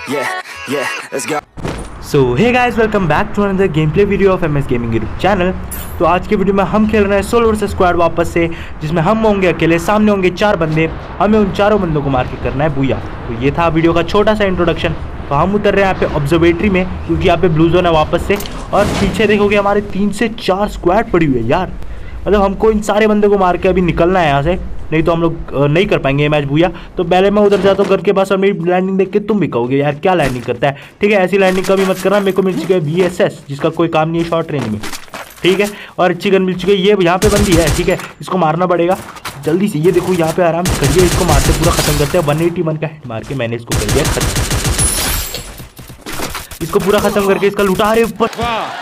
let's go. So hey guys, welcome back to another game play video of MS gaming YouTube channel. तो आज के video में हम खेल रहे हैं सोलो वर्सेस स्क्वाड वापस से, जिसमें हम होंगे अकेले, सामने होंगे 4 बंदे। हमें उन चारों बंदों को मार के करना है बुया। तो ये था वीडियो का छोटा सा इंट्रोडक्शन। तो हम उतर रहे हैं यहाँ पे ऑब्जर्वेटरी में, क्योंकि यहाँ पे ब्लू जोन है वापस से। और पीछे देखोगे हमारे 3 से 4 स्क्वाड पड़ी हुई है यार। मतलब हमको इन सारे बंदे को मार के अभी निकलना है यहाँ से, नहीं तो हम लोग नहीं कर पाएंगे ये मैच भूया। तो पहले मैं उधर जाता हूँ घर के पास, और मेरी लैंडिंग देख के तुम भी कहोगे यार क्या लैंडिंग करता है। ठीक है, ऐसी लैंडिंग कभी मत करना। मेरे को मिल चुकी है VSS, जिसका कोई काम नहीं है शॉर्ट रेंज में। ठीक है, और अच्छी गन मिल चुकी है। ये यहाँ पे बंदी है, ठीक है, इसको मारना पड़ेगा जल्दी से। ये देखो यहाँ पे आराम से करिए, इसको मारते पूरा खत्म करते हैं। 181 का हिट मार के मैंने इसको कर दिया खत्म। इसको पूरा खत्म करके इसका लुटा रहे ऊपर।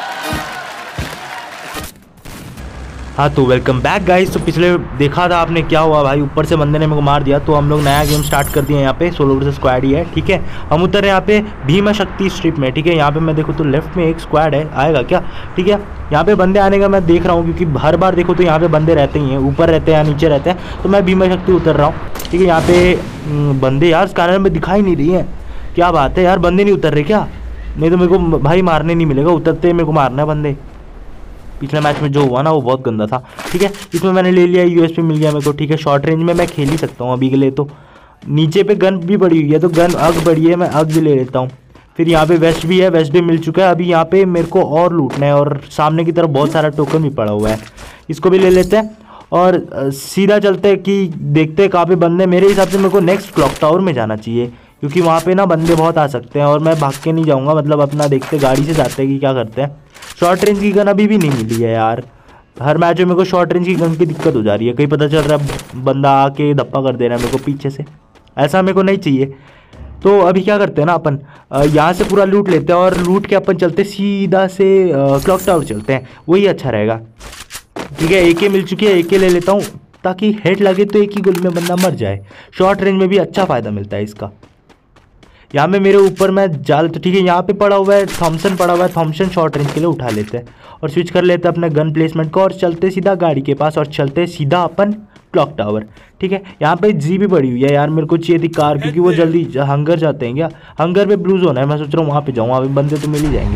हाँ तो वेलकम बैक गाइस। तो पिछले देखा था आपने क्या हुआ भाई, ऊपर से बंदे ने मेरे को मार दिया। तो हम लोग नया गेम स्टार्ट कर दिए यहाँ पे, सोलो वर्सेस स्क्वाड ही है। ठीक है, हम उतर रहे यहाँ पे भीमा शक्ति स्ट्रिप में। ठीक है, यहाँ पे मैं देखो तो लेफ्ट में एक स्क्वाड है, आएगा क्या? ठीक है, यहाँ पे बंदे आने का मैं देख रहा हूँ, क्योंकि हर बार देखो तो यहाँ पे बंदे रहते ही हैं, ऊपर रहते हैं या नीचे रहते हैं। तो मैं भीमा शक्ति उतर रहा हूँ। ठीक है, यहाँ पे बंदे यार स्कैनर में दिखाई नहीं रही है। क्या बात है यार, बंदे नहीं उतर रहे क्या? नहीं तो मेरे को भाई मारने नहीं मिलेगा, उतरते मेरे को मारना है बंदे। पिछले मैच में जो हुआ ना वो बहुत गंदा था। ठीक है, इसमें मैंने ले लिया, USP मिल गया मेरे को। ठीक है, शॉर्ट रेंज में मैं खेल ही सकता हूँ अभी के लिए। तो नीचे पे गन भी पड़ी हुई है, तो गन अग पड़ी है, मैं अग भी ले लेता हूँ। फिर यहाँ पे वेस्ट भी है, वेस्ट भी मिल चुका है। अभी यहाँ पे मेरे को और लूटना है, और सामने की तरफ बहुत सारा टोकन भी पड़ा हुआ है, इसको भी ले लेते हैं। और सीधा चलते हैं कि देखते हैं कहाँ पे बंदे। मेरे हिसाब से मेरे को नेक्स्ट क्लॉक टावर में जाना चाहिए, क्योंकि वहाँ पे ना बंदे बहुत आ सकते हैं। और मैं भाग के नहीं जाऊँगा, मतलब अपना देखते गाड़ी से जाते हैं कि क्या करते हैं। शॉर्ट रेंज की गन अभी भी नहीं मिली है यार। हर मैच में मेरे को शॉर्ट रेंज की गन की दिक्कत हो जा रही है। कहीं पता चल रहा है बंदा आके धप्पा कर दे रहा है मेरे को पीछे से, ऐसा मेरे को नहीं चाहिए। तो अभी क्या करते हैं ना, अपन यहाँ से पूरा लूट लेते हैं, और लूट के अपन चलते सीधा से क्लॉक टावर चलते हैं, वही अच्छा रहेगा। ठीक है, AK मिल चुकी है, AK ले लेता हूँ, ताकि हेड लगे तो एक ही गोली में बंदा मर जाए। शॉर्ट रेंज में भी अच्छा फ़ायदा मिलता है इसका। यहाँ में मेरे ऊपर मैं जाल, तो ठीक है, यहाँ पे पड़ा हुआ है थॉमसन पड़ा हुआ है। थॉमसन शॉर्ट रेंज के लिए उठा लेते हैं, और स्विच कर लेते हैं अपने गन प्लेसमेंट को, और चलते सीधा गाड़ी के पास, और चलते सीधा अपन क्लॉक टावर। ठीक है, यहाँ पे जी भी पड़ी हुई है यार, मेरे को चाहिए थी कार, क्योंकि वो जल्दी हंगर जाते हैं क्या? हंगर पे ब्लू जोन है, मैं सोच रहा हूँ वहाँ पे जाऊँ, वहाँ पे बंदे तो मिल ही जाएंगे।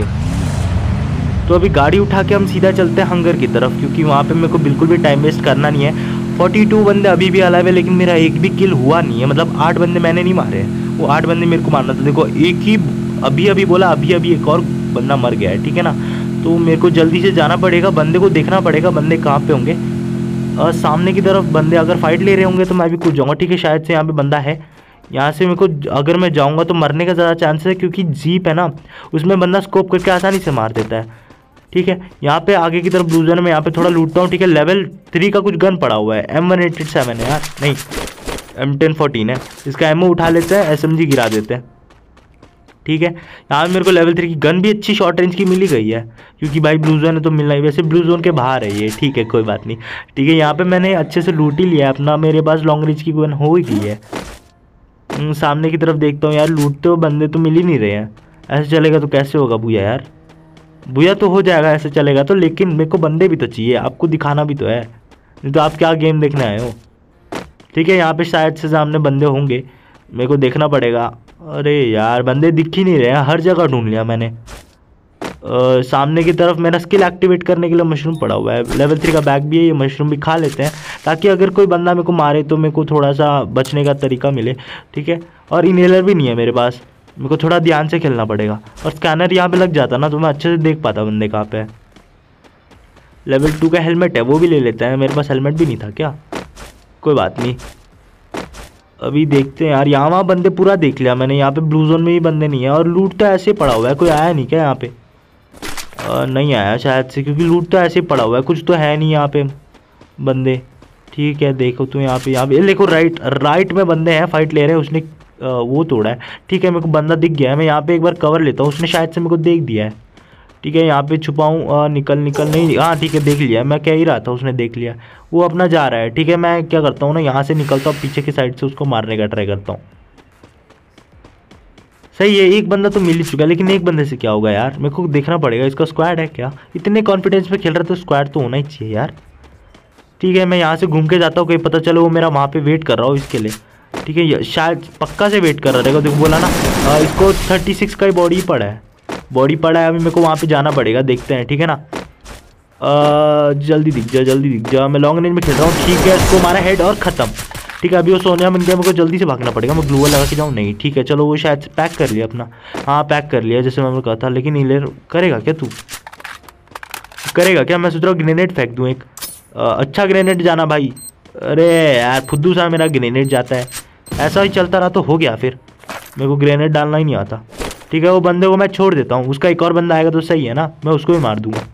तो अभी गाड़ी उठा के हम सीधा चलते हैं हंगर की तरफ, क्योंकि वहाँ पे मेरे को बिल्कुल भी टाइम वेस्ट करना नहीं है। 42 बंदे अभी भी अलाइव है, लेकिन मेरा एक भी किल हुआ नहीं है। मतलब 8 बंदे मैंने नहीं मारे हैं, वो 8 बंदे मेरे को मारना था। देखो एक ही अभी बोला, अभी एक और बंदा मर गया है। ठीक है ना, तो मेरे को जल्दी से जाना पड़ेगा, बंदे को देखना पड़ेगा बंदे कहाँ पे होंगे। सामने की तरफ बंदे अगर फाइट ले रहे होंगे तो मैं भी कूद जाऊँगा। ठीक है, शायद से यहाँ पे बंदा है। यहाँ से मेरे को अगर मैं जाऊँगा तो मरने का ज़्यादा चांस है, क्योंकि जीप है ना, उसमें बंदा स्कोप करके आसानी से मार देता है। ठीक है, यहाँ पे आगे की तरफ ब्लू जोन में यहाँ पे थोड़ा लूटता हूँ। ठीक है, लेवल 3 का कुछ गन पड़ा हुआ है, M187 है यार, नहीं M1014 है। इसका एमओ उठा लेते हैं, SMG गिरा देते हैं। ठीक है, यहाँ मेरे को लेवल 3 की गन भी अच्छी शॉर्ट रेंज की मिली गई है, क्योंकि भाई ब्लू जोन है तो मिलना ही। वैसे ब्लू जोन के बाहर है ये, ठीक है कोई बात नहीं। ठीक है, यहाँ पे मैंने अच्छे से लूट ही लिया है अपना, मेरे पास लॉन्ग रेंज की गन हो ही गई है। सामने की तरफ देखता हूँ यार, लूटते हो बंदे तो मिल ही नहीं रहे हैं। ऐसे चलेगा तो कैसे होगा भूया यार? भूया तो हो जाएगा ऐसे चलेगा तो, लेकिन मेरे को बंदे भी तो चाहिए, आपको दिखाना भी तो है, नहीं तो आप क्या गेम देखने आए हो? ठीक है, यहाँ पे शायद से सामने बंदे होंगे, मेरे को देखना पड़ेगा। अरे यार बंदे दिख ही नहीं रहे हैं, हर जगह ढूंढ लिया मैंने। सामने की तरफ मेरा स्किल एक्टिवेट करने के लिए मशरूम पड़ा हुआ है, लेवल 3 का बैग भी है, ये मशरूम भी खा लेते हैं, ताकि अगर कोई बंदा मेरे को मारे तो मेरे को थोड़ा सा बचने का तरीका मिले। ठीक है, और इनहेलर भी नहीं है मेरे पास, मेरे को थोड़ा ध्यान से खेलना पड़ेगा। और स्कैनर यहाँ पे लग जाता ना तो मैं अच्छे से देख पाता बंदे कहाँ पे है। लेवल 2 का हेलमेट है, वो भी ले लेते हैं, मेरे पास हेलमेट भी नहीं था क्या? कोई बात नहीं, अभी देखते हैं यार। यहाँ वहाँ बंदे पूरा देख लिया मैंने, यहाँ पे ब्लू जोन में भी बंदे नहीं है, और लूट तो ऐसे पड़ा हुआ है। कोई आया नहीं क्या यहाँ पे? नहीं आया शायद से, क्योंकि लूट तो ऐसे पड़ा हुआ है, कुछ तो है नहीं यहाँ पे बंदे। ठीक है, देखो तो यहाँ पे देखो राइट में बंदे हैं, फाइट ले रहे हैं। उसने वो तोड़ा है। ठीक है, मेरे को बंदा दिख गया है, मैं यहाँ पे एक बार कवर लेता हूँ, उसने शायद से मेरे को देख दिया है। ठीक है, यहाँ पे छुपाऊँ, निकल नहीं, हाँ ठीक है देख लिया, मैं कह ही रहा था उसने देख लिया, वो अपना जा रहा है। ठीक है, मैं क्या करता हूँ ना, यहाँ से निकलता हूँ, पीछे की साइड से उसको मारने का ट्राई करता हूँ। सही है, एक बंदा तो मिल ही चुका है, लेकिन एक बंदे से क्या होगा यार, मेरे को देखना पड़ेगा इसका स्क्वाड है क्या। इतने कॉन्फिडेंस में खेल रहा है तो स्क्वाड तो होना ही चाहिए यार। ठीक है, मैं यहाँ से घूम के जाता हूँ, कहीं पता चलो वो मेरा वहाँ पे वेट कर रहा हो इसके लिए। ठीक है, शायद पक्का से वेट कर रहा रहेगा। देखो बोला ना इसको 36 का ही बॉडी पड़ा है, बॉडी पड़ा है। अभी मेरे को वहाँ पे जाना पड़ेगा, देखते हैं, ठीक है ना। जल्दी दिख जा, जल्दी दिख जा। मैं लॉन्ग रेंज में खेल रहा हूँ, ठीक है। इसको मारा हेड और ख़त्म, ठीक है। अभी वो सोनिया बन गया, मेरे को जल्दी से भागना पड़ेगा। मैं ग्लूवल लगा के जाऊँ, नहीं, ठीक है। चलो वो शायद पैक कर लिया अपना, हाँ पैक कर लिया जैसे मैंने कहा था। लेकिन हीलर करेगा क्या, तू करेगा क्या? मैं सोच रहा हूँ ग्रेनेड फेंक दूँ एक, अच्छा ग्रेनेड जाना भाई। अरे यार फुद्दू सा मेरा ग्रेनेड जाता है। ऐसा ही चलता रहा तो हो गया, फिर मेरे को ग्रेनेड डालना ही नहीं आता, ठीक है। वो बंदे को मैं छोड़ देता हूँ, उसका एक और बंदा आएगा तो सही है ना, मैं उसको भी मार दूंगा।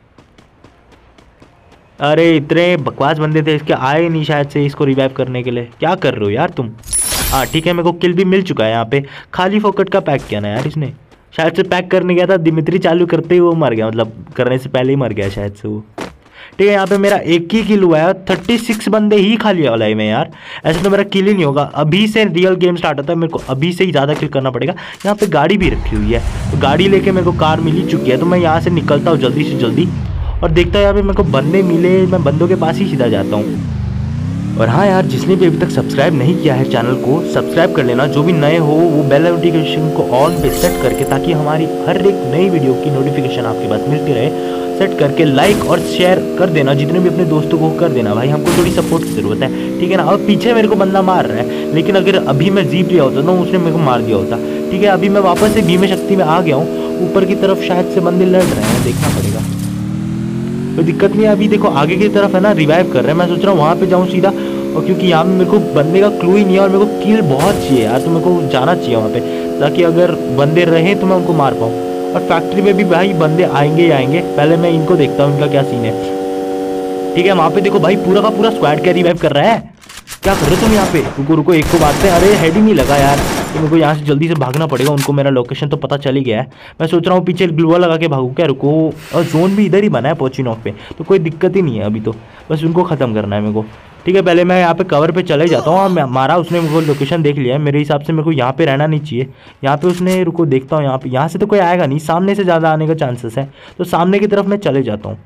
अरे इतने बकवास बंदे थे, इसके आए नहीं शायद से इसको रिवाइव करने के लिए। क्या कर रहे हो यार तुम? हाँ ठीक है, मेरे को किल भी मिल चुका है यहाँ पे। खाली फोकट का पैक किया ना यार इसने, शायद से पैक करने गया था, दिमित्री चालू करते ही वो मर गया, मतलब करने से पहले ही मर गया शायद से वो, ठीक है। यहाँ पे मेरा एक ही किल हुआ है, 36 बंदे ही खाली वाला है मैं यार। ऐसे तो मेरा किल ही नहीं होगा। अभी से रियल गेम स्टार्ट होता है, मेरे को अभी से ही ज़्यादा किल करना पड़ेगा। यहाँ पे गाड़ी भी रखी हुई है, तो गाड़ी लेके मेरे को कार मिल ही चुकी है, तो मैं यहाँ से निकलता हूँ जल्दी से जल्दी और देखता हूँ यहाँ पे मेरे को बंदे मिले, मैं बंदों के पास ही सीधा जाता हूँ। और हाँ यार, जिसने भी अभी तक सब्सक्राइब नहीं किया है चैनल को सब्सक्राइब कर लेना। जो भी नए हो वो बेल नोटिफिकेशन को ऑन पे सेट करके, ताकि हमारी हर एक नई वीडियो की नोटिफिकेशन आपके पास मिलती रहे। सेट करके लाइक और शेयर कर देना, जितने भी अपने दोस्तों को कर देना भाई, हमको थोड़ी सपोर्ट की ज़रूरत है, ठीक है ना। और पीछे मेरे को बंदा मार रहा है, लेकिन अगर अभी मैं जीप लिया होता ना, उसने मेरे को मार दिया होता, ठीक है। अभी मैं वापस से भीम शक्ति में आ गया हूँ, ऊपर की तरफ शायद से बंदे लड़ रहे हैं, देखना पड़ेगा। कोई दिक्कत नहीं है, अभी देखो आगे की तरफ है ना रिवाइव कर रहे हैं। मैं सोच रहा हूँ वहाँ पे जाऊँ सीधा, और क्योंकि यहाँ में मेरे को बंदे का क्लू ही नहीं है और मेरे को किल बहुत चाहिए यार, तो मेरे को जाना चाहिए वहाँ पे, ताकि अगर बंदे रहें तो मैं उनको मार पाऊँ। और फैक्ट्री में भी भाई बंदे आएंगे ही आएंगे, पहले मैं इनको देखता हूँ इनका क्या सीन है, ठीक है। वहाँ पे देखो भाई पूरा का पूरा स्क्वाड क्या रिवाइव कर रहा है। क्या कर रहे हो तुम यहाँ पे? रुको रुको, एक को मारते हैं। अरे हेड ही नहीं लगा यार, तो मेरे को यहाँ से जल्दी से भागना पड़ेगा। उनको मेरा लोकेशन तो पता चल ही गया है। मैं सोच रहा हूँ पीछे ग्लूवा लगा के भागूँ क्या, रुको। और जोन भी इधर ही बना है पोचिनॉक पे, तो कोई दिक्कत ही नहीं है अभी, तो बस उनको ख़त्म करना है मेरे को, ठीक है। पहले मैं यहाँ पे कवर पे चले जाता हूँ। और मारा उसने, मेरे को लोकेशन देख लिया है, मेरे हिसाब से मेरे को यहाँ पे रहना नहीं चाहिए। यहाँ पे उसने, रुको देखता हूँ, यहाँ से तो कोई आएगा नहीं, सामने से ज़्यादा आने का चांसेस है, तो सामने की तरफ मैं चले जाता हूँ।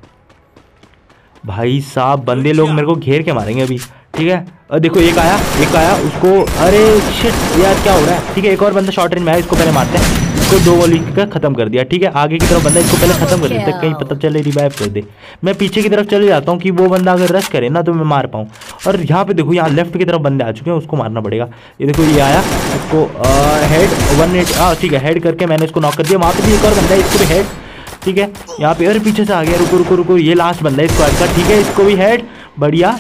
भाई साहब बंदे लोग मेरे को घेर के मारेंगे अभी, ठीक है। और देखो एक आया उसको, अरे शिट यार क्या हो रहा है, ठीक है। एक और बंदा शॉर्ट रेंज में आया, इसको पहले मारते हैं, इसको 2 गोली का खत्म कर दिया, ठीक है। आगे की तरफ बंदा, इसको पहले खत्म कर देते, कहीं पता चले रिवाइव कर दे। मैं पीछे की तरफ चले जाता हूँ कि वो बंदा अगर रश करे ना तो मैं मार पाऊँ। और यहाँ पे देखो, यहाँ लेफ्ट की तरफ बंदे आ चुके हैं, उसको मारना पड़ेगा। ये देखो ये आया, इसको हेड 1 ठीक है, हेड करके मैंने इसको नॉक कर दिया। वहाँ पे भी एक और बंदा है, इसको भी हेड, ठीक है। यहाँ पे अरे पीछे से आ गया, रुको रुको रुको, ये लास्ट बंदा है स्क्वाड का, ठीक है। इसको भी हेड, बढ़िया।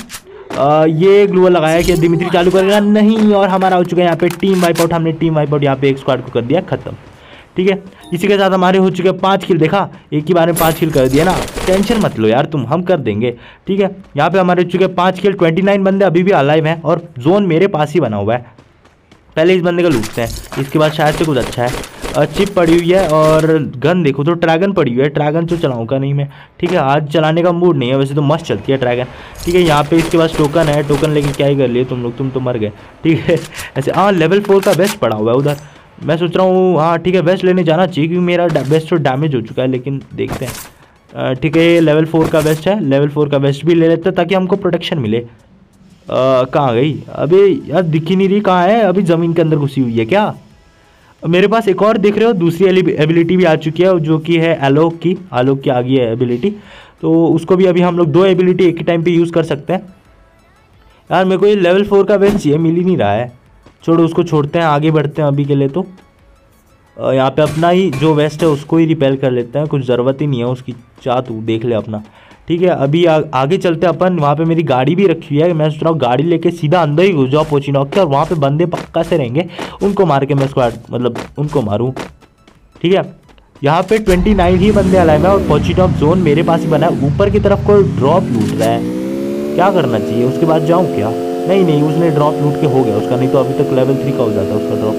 ये ग्लूवल लगाया कि दिमित्री चालू करेगा नहीं, और हमारा हो चुका है यहाँ पे टीम वाइप आउट। हमने टीम वाइप आउट यहाँ पे एक स्क्वाड को कर दिया खत्म, ठीक है। इसी के साथ हमारे हो चुके 5 किल, देखा एक ही बार में 5 किल कर दिया ना। टेंशन मत लो यार तुम, हम कर देंगे, ठीक है। यहाँ पे हमारे हो चुके 5 किल, 29 बंदे अभी भी अलाइव हैं, और जोन मेरे पास ही बना हुआ है। पहले इस बंदे का लूटते हैं, इसके बाद शायद से कुछ अच्छा है। चिप पड़ी हुई है, और गन देखो तो ड्रैगन पड़ी हुई है। ड्रैगन तो चलाऊंगा नहीं मैं, ठीक है, आज चलाने का मूड नहीं है, वैसे तो मस्त चलती है ड्रैगन, ठीक है। यहाँ पे इसके पास टोकन है, टोकन लेके क्या ही कर लिए तुम लोग, तुम तो मर गए, ठीक है। ऐसे हाँ, लेवल 4 का वेस्ट पड़ा हुआ है उधर, मैं सोच रहा हूँ हाँ ठीक है वेस्ट लेने जाना चाहिए, क्योंकि मेरा वेस्ट तो डैमेज हो चुका है, लेकिन देखते हैं, ठीक है। ये लेवल 4 का वेस्ट है, लेवल 4 का वेस्ट भी ले लेते हैं ताकि हमको प्रोटेक्शन मिले। कहाँ गई अभी यार, दिख ही नहीं रही, कहाँ है अभी? ज़मीन के अंदर घुसी हुई है क्या? मेरे पास एक और देख रहे हो दूसरी एबिलिटी भी आ चुकी है, जो कि है आलोक की आ गई है एबिलिटी, तो उसको भी अभी हम लोग 2 एबिलिटी एक ही टाइम पे यूज़ कर सकते हैं। यार मेरे को ये लेवल 4 का वेस्ट चाहिए, मिल ही नहीं रहा है, छोड़ो उसको, छोड़ते हैं, आगे बढ़ते हैं अभी के लिए। तो यहाँ पे अपना ही जो वेस्ट है उसको ही रिपेयर कर लेते हैं, कुछ ज़रूरत ही नहीं है उसकी, चाह तू देख ले अपना, ठीक है। अभी आगे चलते अपन, वहाँ पे मेरी गाड़ी भी रखी हुई है, मैं सोच रहा हूँ गाड़ी लेके सीधा अंदर ही घुस जाओ पोचिनॉक के, और वहाँ पे बंदे पक्का से रहेंगे, उनको मार के मैं स्क्वाड मतलब उनको मारूँ, ठीक है। यहाँ पे 29 ही बंदे अलाइव हैं, और पोचिनॉक जोन मेरे पास ही बना है। ऊपर की तरफ कोई ड्रॉप लूट रहा है, क्या करना चाहिए? उसके बाद जाऊँ क्या? नहीं उसने ड्रॉप लूट के हो गया उसका, नहीं तो अभी तक लेवल 3 का हो जाता उसका ड्रॉप,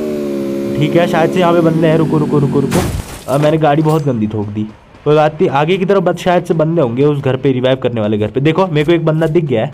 ठीक है। शायद से यहाँ पे बंदे हैं, रुको रुको रुको रुको, मैंने गाड़ी बहुत गंदी ठोक दी, कोई बात नहीं। आगे की तरफ बस शायद से बंदे होंगे उस घर पे, रिवाइव करने वाले घर पे। देखो मेरे को एक बंदा दिख गया है,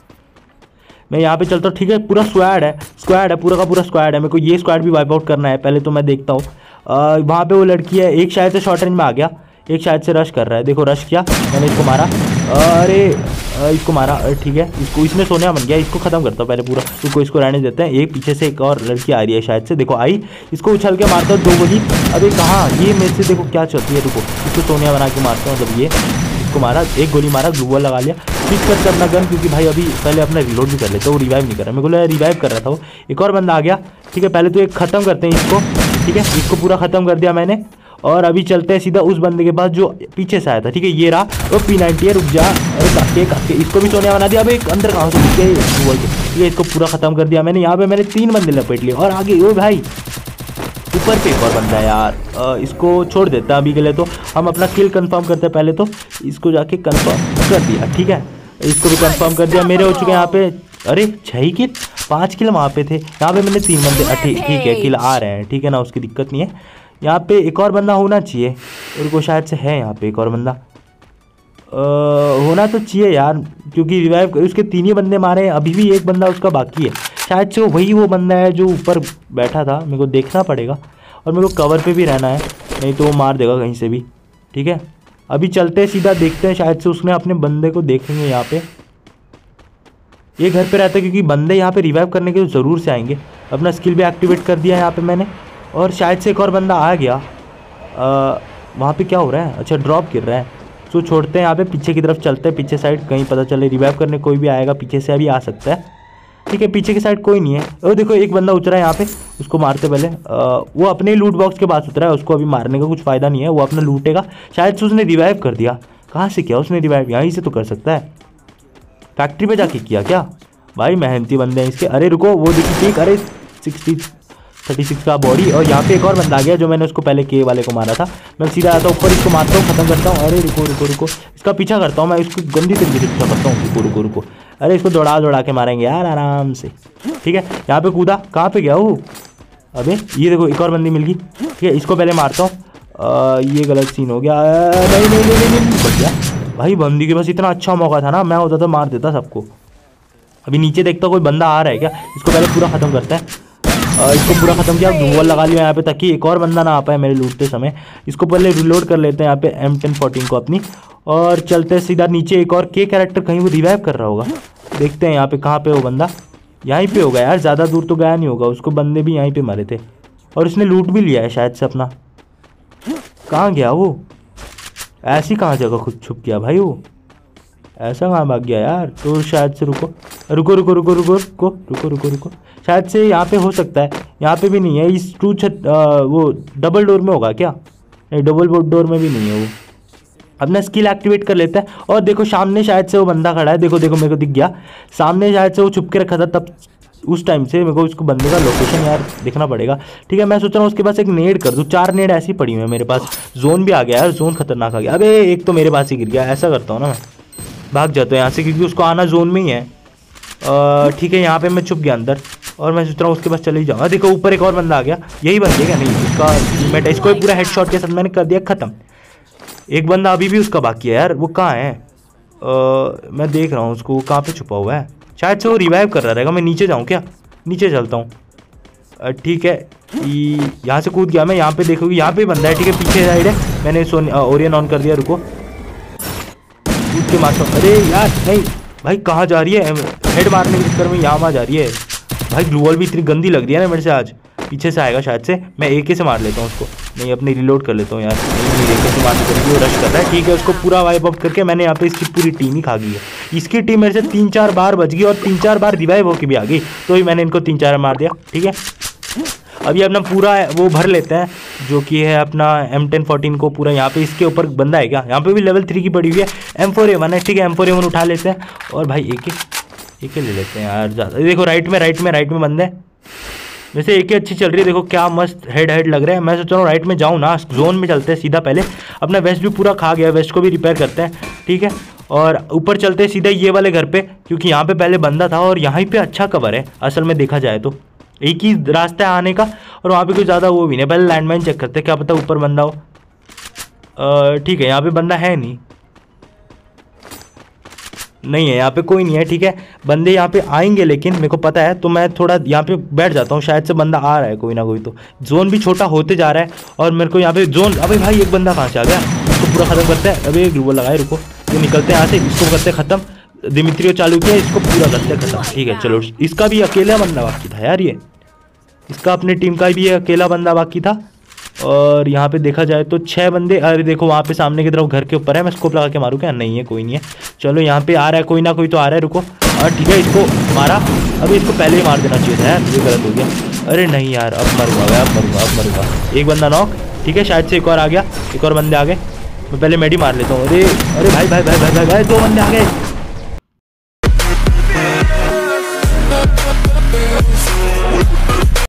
मैं यहाँ पे चलता हूँ, ठीक है। पूरा स्क्वाड है, पूरा का पूरा स्क्वाड है, मेरे को ये स्क्वाड भी वाइप आउट करना है। पहले तो मैं देखता हूँ, वहाँ पे वो लड़की है, एक शायद से शॉर्ट रेंज में आ गया, एक शायद से रश कर रहा है, देखो रश किया मैंने, इसको मारा, अरे इसको मारा, ठीक है, इसको इसमें सोनिया बन गया, इसको खत्म करता हूँ पहले पूरा, इसको रहने देते हैं। एक पीछे से एक और लड़की आ रही है शायद से, देखो आई, इसको उछल के मारता हूँ 2 गोली। अबे कहाँ ये मेरे से, देखो क्या चलती है, रुको इसको सोनिया बना के मारता हूँ। मतलब ये इसको मारा, 1 गोली मारा, ग्लूवॉल लगा लिया, स्विच करते अपना गन, क्योंकि भाई अभी पहले अपना रिलोड भी कर लेते, वो रिवाइव नहीं कर रहा, मेरे को रिवाइव कर रहा था वो। एक और बंदा आ गया, ठीक है, पहले तो एक खत्म करते हैं इसको, ठीक है, इसको पूरा खत्म कर दिया मैंने। और अभी चलते हैं सीधा उस बंदे के पास जो पीछे से आया था, ठीक है, ये रहा वो P90 है, रुक जा, अरे काके इसको भी सोनिया बना दिया। अब एक अंदर कहाँ से घुस गया ठीक है, इसको पूरा खत्म कर दिया मैंने। यहाँ पे मैंने 3 बंदे लपेट लिए और आगे ओ भाई ऊपर पे एक और बंदा है यार। इसको छोड़ देता है अभी के लिए, तो हम अपना किल कंफर्म करते हैं। पहले तो इसको जाके कंफर्म कर दिया, ठीक है, इसको भी कंफर्म कर दिया। मेरे हो चुके हैं यहाँ पे, अरे 6 किल, 5 किल वहाँ पे थे, यहाँ पे मैंने 3 बंदे, ठीक है, किल आ रहे हैं, ठीक है ना, उसकी दिक्कत नहीं है। यहाँ पे एक और बंदा होना चाहिए, और को शायद से है यहाँ पे एक और बंदा होना तो चाहिए यार, क्योंकि रिवाइव उसके 3 ही बंदे मारे हैं, अभी भी एक बंदा उसका बाकी है, शायद से वही वो बंदा है जो ऊपर बैठा था। मेरे को देखना पड़ेगा और मेरे को कवर पे भी रहना है, नहीं तो वो मार देगा कहीं से भी, ठीक है। अभी चलते हैं सीधा, देखते हैं, शायद से उसने अपने बंदे को देखेंगे। यहाँ पे ये घर पे रहता है, क्योंकि बंदे यहाँ पे रिवाइव करने के ज़रूर से आएंगे। अपना स्किल भी एक्टिवेट कर दिया है यहाँ पे मैंने, और शायद से एक और बंदा आ गया। वहाँ पे क्या हो रहा है, अच्छा ड्रॉप गिर रहा है, तो छोड़ते हैं यहाँ पे, पीछे की तरफ चलते हैं, पीछे साइड कहीं पता चले रिवाइव करने कोई भी आएगा, पीछे से अभी आ सकता है, ठीक है। पीछे की साइड कोई नहीं है, और देखो एक बंदा उतरा है यहाँ पे, उसको मारते पहले। वो अपने लूट बॉक्स के पास उतरा है, उसको अभी मारने का कुछ फ़ायदा नहीं है, वो अपना लूटेगा। शायद से उसने रिवाइव कर दिया, कहाँ से किया उसने रिवाइव, यहीं से तो कर सकता है, फैक्ट्री पे जाके किया क्या भाई, मेहनती बंदे हैं इसके। अरे रुको वो देखिए ठीक, अरे 36 का बॉडी, और यहाँ पे एक और बंदा आ गया जो मैंने उसको पहले के वाले को मारा था। मैं सीधा आता हूँ ऊपर, इसको मारता हूँ, खत्म करता हूँ। अरे रुको रुको रुको, इसका पीछा करता हूँ मैं, इसको गंदी तरीके से पीछा करता हूँ, रुको रुको रुको, अरे इसको दौड़ा के मारेंगे यार आराम से, ठीक है। यहाँ पे कूदा, कहाँ पे गया वो, अबे ये देखो एक और बंदी मिल गई, ठीक है, इसको पहले मारता हूँ। ये गलत सीन हो गया, नहीं बच गया भाई, बंदी के पास इतना अच्छा मौका था ना, मैं होता तो मार देता सबको। अभी नीचे देखता कोई बंदा आ रहा है क्या, इसको पहले पूरा ख़त्म करता है। इसको पूरा ख़त्म किया, ग्लूवॉल लगा लिया यहाँ पे ताकि एक और बंदा ना आ पाए मेरे लूटते समय। इसको पहले रिलोड कर लेते हैं यहाँ पे M1014 को अपनी, और चलते हैं सीधा नीचे। एक और के कैरेक्टर कहीं वो रिवाइव कर रहा होगा, देखते हैं यहाँ पे कहाँ पे वो बंदा, यहीं पे होगा यार, ज़्यादा दूर तो गया नहीं होगा, उसको बंदे भी यहीं पे मारे थे, और उसने लूट भी लिया है शायद से अपना। कहाँ गया वो, ऐसी कहाँ जगह खुद छुप गया भाई वो, ऐसा कहाँ भाग गया यार। तो शायद से रुको रुको रुको रुको रुको रुको रुको रुको रुको, शायद से यहाँ पे हो सकता है, यहाँ पे भी नहीं है, इस वो डबल डोर में होगा क्या, नहीं डबल डोर में भी नहीं है वो। अपना स्किल एक्टिवेट कर लेता है, और देखो सामने शायद से वो बंदा खड़ा है, देखो देखो मेरे को दिख गया सामने, शायद से वो छुप के रखा था तब, उस टाइम से मेरे को उसको बंदे का लोकेशन यार देखना पड़ेगा, ठीक है। मैं सोच रहा हूँ उसके पास एक नेड कर दूँ, 4 नेड ऐसी पड़ी हुई है मेरे पास। जोन भी आ गया यार, जोन खतरनाक आ गया, अबे एक तो मेरे पास ही गिर गया, ऐसा करता हूँ ना मैं, भाग जाता हूँ यहाँ से, क्योंकि उसको आना जोन में ही है, ठीक है। यहाँ पे मैं छुप गया अंदर, और मैं सोच रहा हूँ उसके पास चले ही जाऊँगा। देखो ऊपर एक और बंदा आ गया, यही बंदे क्या, नहीं उसका टीममेट है, इसको पूरा हेडशॉट के साथ मैंने कर दिया ख़त्म। एक बंदा अभी भी उसका बाकी है यार, वो कहाँ है, मैं देख रहा हूँ उसको, वो कहाँ पे छुपा हुआ है, शायद से वो रिवाइव कर रहा रहेगा। मैं नीचे जाऊँ क्या, नीचे चलता हूँ, ठीक है, यहाँ से कूद गया मैं, यहाँ पे देखोगे यहाँ पे बंदा है, ठीक है, पीछे साइड है, मैंने ओरियन ऑन कर दिया, रुको कूद के मारता हूँ। अरे यार नहीं भाई, कहाँ जा रही है, हेड मारने के चक्कर में यहाँ जा रही है भाई, ग्लूवॉल भी इतनी गंदी लग रही है ना मेरे से आज। पीछे से आएगा शायद से, मैं AK से मार लेता हूँ उसको, नहीं अपनी रिलोड कर लेता हूँ यार, नहीं AK से मारने करेगी, वो रश कर रहा है, ठीक है, उसको पूरा वाइप आउट करके मैंने यहाँ पे इसकी पूरी टीम ही खा गई है। इसकी टीम मेरे से 3-4 बार बच गई, और 3-4 बार रिवाइव होकर भी आ गई, तो ही मैंने इनको 3-4 मार दिया, ठीक है। अभी अपना पूरा वो भर लेते हैं, जो कि है अपना M1014 को पूरा। यहाँ पे इसके ऊपर बंदा है क्या, यहाँ पे भी लेवल 3 की पड़ी हुई है, M4A1 है, ठीक है, M4A1 उठा लेते हैं, और भाई AK ले लेते हैं यार ज़्यादा। देखो राइट में बंदे, वैसे AK अच्छी चल रही है, देखो क्या मस्त हेड लग रहा है। मैं सोच रहा हूँ राइट में जाऊँ ना, जोन में चलते हैं सीधा, पहले अपना वेस्ट भी पूरा खा गया, वेस्ट को भी रिपेयर करते हैं, ठीक है, और ऊपर चलते हैं सीधा ये वाले घर पे, क्योंकि यहाँ पे पहले बंदा था, और यहाँ पे अच्छा कवर है असल में देखा जाए तो, एक ही रास्ता है आने का, और वहाँ पे कुछ ज़्यादा वो भी नहीं। पहले लैंडमाइन चेक करते हैं, क्या पता ऊपर बंदा हो, ठीक है, यहाँ पे बंदा है नहीं है, यहाँ पे कोई नहीं है, ठीक है। बंदे यहाँ पे आएंगे लेकिन मेरे को पता है, तो मैं थोड़ा यहाँ पे बैठ जाता हूँ, शायद से बंदा आ रहा है कोई ना कोई, तो जोन भी छोटा होते जा रहा है, और मेरे को यहाँ पे जोन, अबे भाई एक बंदा कहाँ से आ गया, उसको पूरा खत्म करता है। अबे ग्लूवॉल लगाए, रुको तो निकलते हैं यहाँ से, इसको करते खत्म। दिमित्रियो चालू किया, इसको पूरा करते खत्म। ठीक है चलो, इसका भी अकेला बंदा बाकी था यार, ये इसका अपने टीम का भी अकेला बंदा बाकी था। और यहाँ पे देखा जाए तो 6 बंदे। अरे देखो वहाँ पे सामने की तरफ घर के ऊपर है, मैं स्कोप लगा के मारूँ क्या? नहीं है, कोई नहीं है। चलो यहाँ पे आ रहा है, कोई ना कोई तो आ रहा है, रुको। ठीक है, इसको मारा। अभी इसको पहले ही मार देना चाहिए था यार, ये गलत हो गया। अरे नहीं यार, अब मरूंगा, अब मरूंगा। एक बंदा नॉक। ठीक है, शायद से एक और आ गया, एक और बंदे आ गए। मैं पहले मेडी मार लेता हूँ। अरे भाई 2 बंदे आ गए।